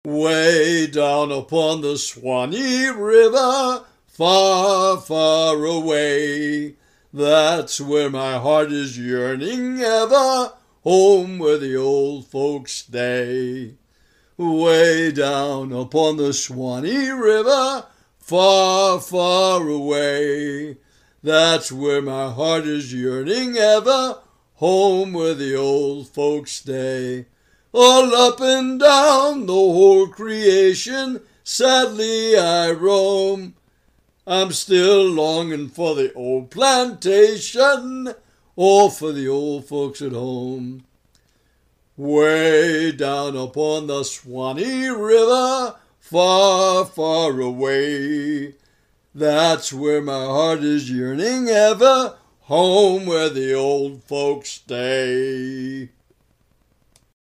Way down upon the Swanee River, far, far away, that's where my heart is yearning ever, home where the old folks stay. Way down upon the Swanee River, far, far away, that's where my heart is yearning ever, home where the old folks stay. All up and down the whole creation, sadly I roam. I'm still longing for the old plantation, or for the old folks at home. Way down upon the Swanee River, far, far away, that's where my heart is yearning ever, home where the old folks stay.